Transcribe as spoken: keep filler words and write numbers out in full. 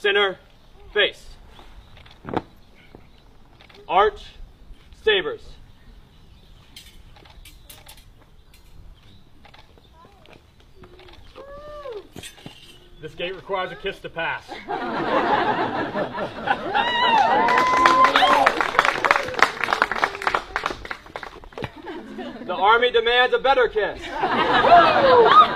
Center, face. Arch, sabers. This gate requires a kiss to pass. The Army demands a better kiss.